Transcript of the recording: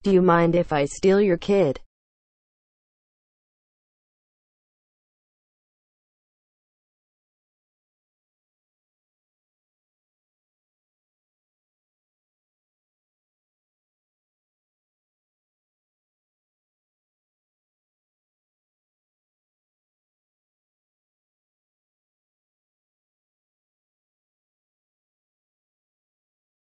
Do you mind if I steal your kid?